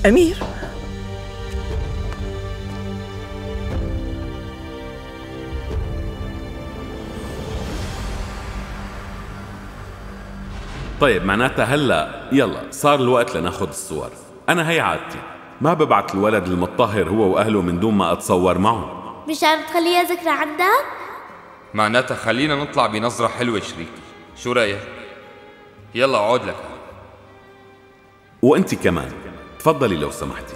أمير، طيب معناتها هلأ يلا صار الوقت لناخد الصور. أنا هي عادتي، ما ببعت الولد المتطهر هو وأهله من دون ما أتصور معهم. مشان تخليها ذكرى عندك؟ معناتها خلينا نطلع بنظرة حلوة شريكي، شو رأيك؟ يلا اقعد لك. وأنت كمان تفضلي لو سمحتي.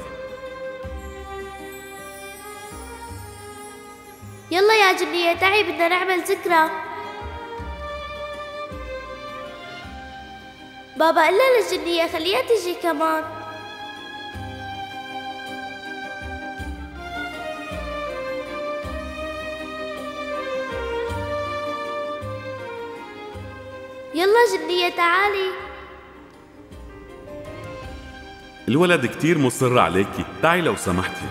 يلا يا جنية تعي بدنا نعمل ذكرى. بابا قلنا للجنية خليها تجي كمان. يلا جنية تعالي. الولد كتير مصر عليكي، تعي لو سمحتي.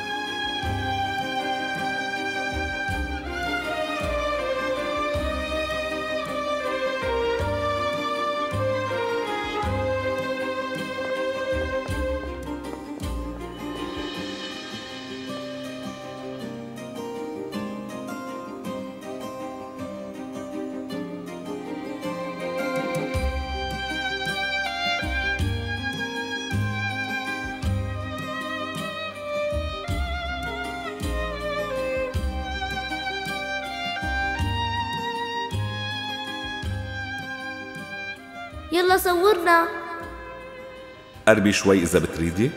يلا صورنا. قربي شوي إذا بتريدي.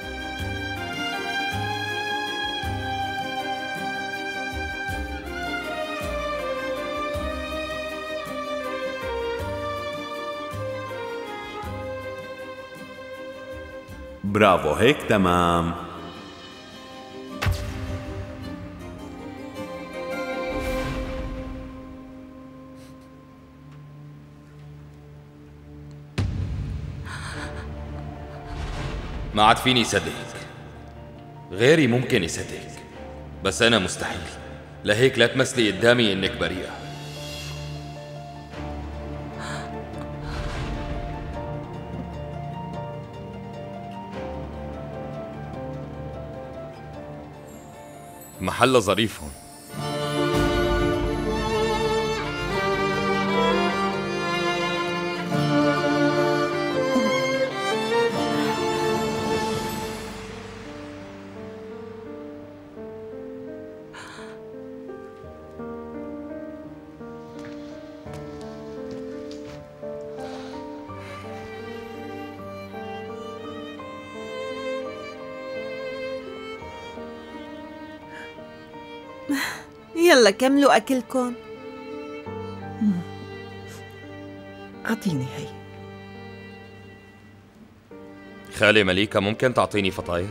برافو، هيك تمام. ما عاد فيني صدقك، غيري ممكن يصدقك بس أنا مستحيل. لهيك لا تمثلي قدامي إنك بريئة. محل ظريف هون. يلا كملوا أكلكم. أعطيني هي. خالة مليكة ممكن تعطيني فطاير؟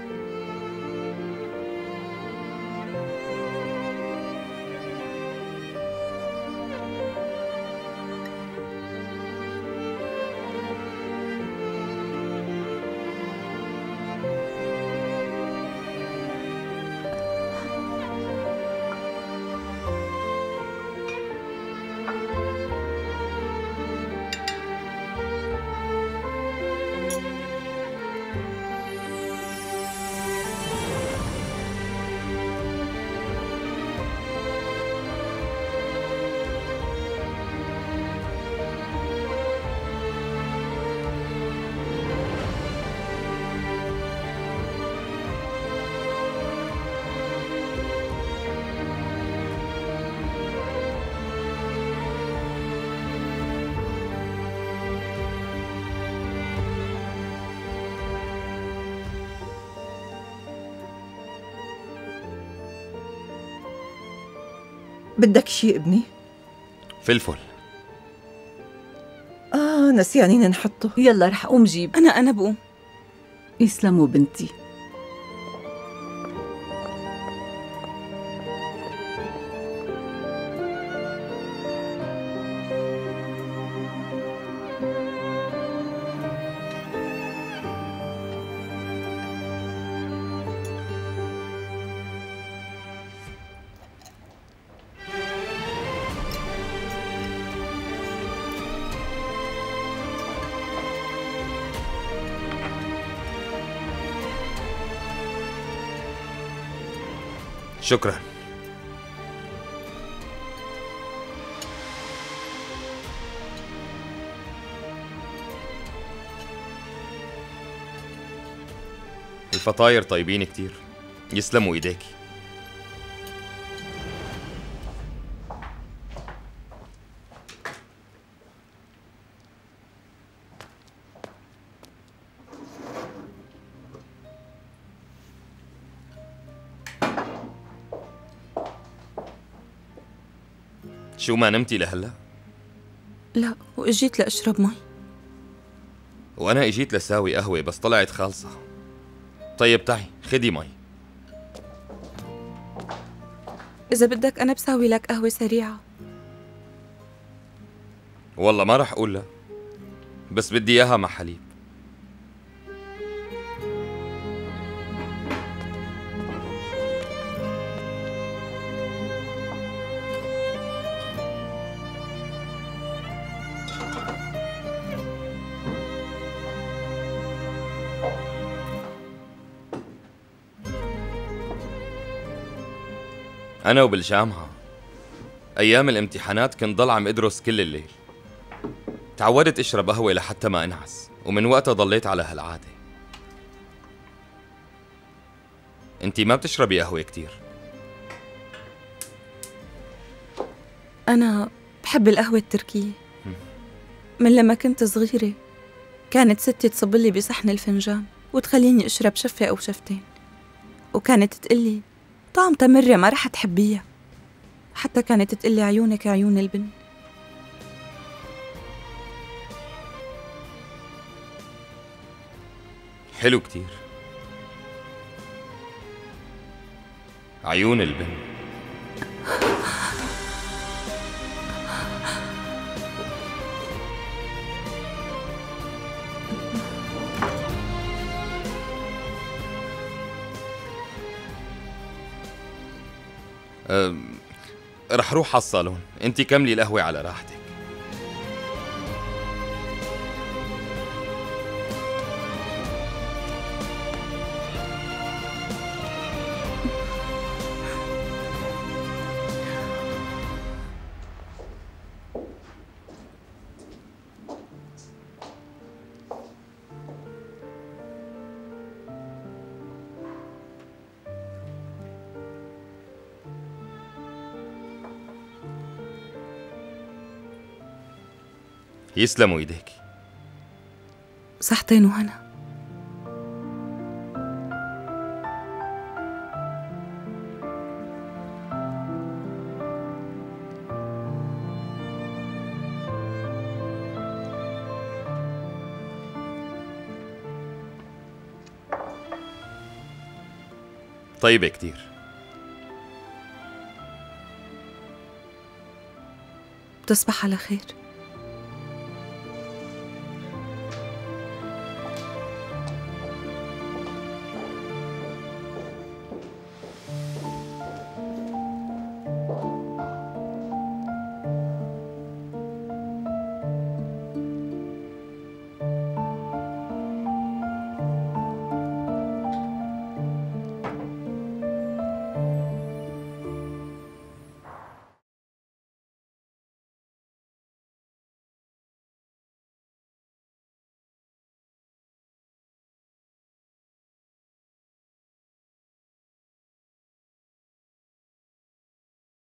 بدك شي ابني؟ فلفل. نسيانين نحطه. يلا رح أقوم جيب. أنا بقوم. يسلموا بنتي. شكرا. الفطاير طيبين كتير، يسلموا ايديكي. شو ما نمتي لهلا؟ لا، واجيت لأشرب مي. وانا اجيت لساوي قهوة بس طلعت خالصة. طيب تعي خدي مي. إذا بدك أنا بساوي لك قهوة سريعة. والله ما رح اقول لا، بس بدي اياها مع حليب. أنا وبالجامعة أيام الامتحانات كنت ضل عم أدرس كل الليل. تعودت أشرب قهوة لحتى ما أنعس، ومن وقتها ضليت على هالعادة. أنتي ما بتشربي قهوة كتير؟ أنا بحب القهوة التركية. من لما كنت صغيرة كانت ستي تصب لي بصحن الفنجان وتخليني أشرب شفة أو شفتين، وكانت تقلي طعمتها مرة ما رح تحبيها. حتى كانت تقلي عيونك عيون البن. حلو كتير، عيون البن. رح روح على الصالون، انتي كملي القهوة على راحتك. يسلموا ايديك. صحتين وهنا. طيبة كتير. بتصبح على خير.